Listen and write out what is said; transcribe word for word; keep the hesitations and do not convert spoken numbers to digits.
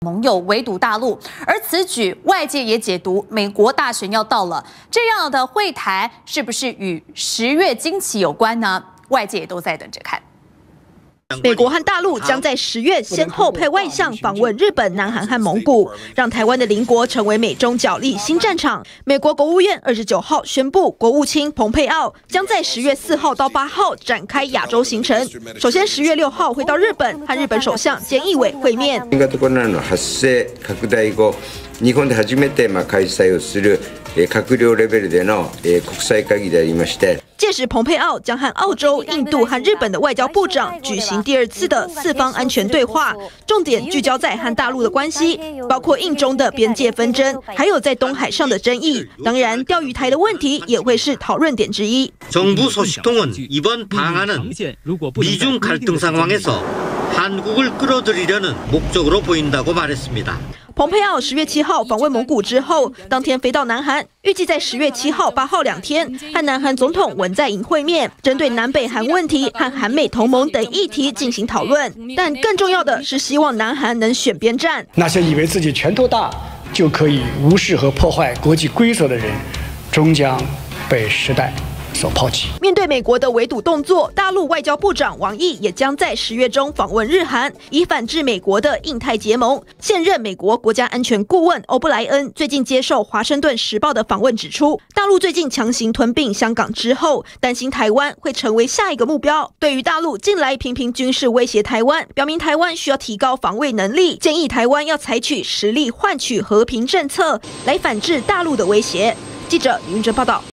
盟友围堵大陆，而此举外界也解读美国大选要到了，这样的会谈是不是与十月惊奇有关呢？外界也都在等着看。 美国和大陆将在十月先后派外相访问日本、南韩和蒙古，让台湾的邻国成为美中角力新战场。美国国务院二十九号宣布，国务卿蓬佩奥将在十月四号到八号展开亚洲行程。首先，十月六号会到日本，和日本首相菅义伟会面。 新型コロナの発生拡大後、日本で初めて開催をする閣僚レベルでの国際会議でありまして。 届时，蓬佩奥将和澳洲、印度和日本的外交部长举行第二次的四方安全对话，重点聚焦在和大陆的关系，包括印中的边界纷争，还有在东海上的争议。当然，钓鱼台的问题也会是讨论点之一。 정부 소식통은 이번 방안은 미중 갈등 상황에서 한국을 끌어들이려는 목적으로 보인다고 말했습니다. 蓬佩奥十月七号访问蒙古之后，当天飞到南韩，预计在十月七号、八号两天和南韩总统文在寅会面，针对南北韩问题和韩美同盟等议题进行讨论。但更重要的是，希望南韩能选边站。 那些以为自己拳头大就可以无视和破坏国际规则的人，终将被时代 所抛弃。 面对美国的围堵动作，大陆外交部长王毅也将在十月中访问日韩，以反制美国的印太结盟。现任美国国家安全顾问欧布莱恩最近接受《华盛顿时报》的访问指出，大陆最近强行吞并香港之后，担心台湾会成为下一个目标。对于大陆近来频频军事威胁台湾，表明台湾需要提高防卫能力，建议台湾要采取实力换取和平政策，来反制大陆的威胁。记者李云哲报道。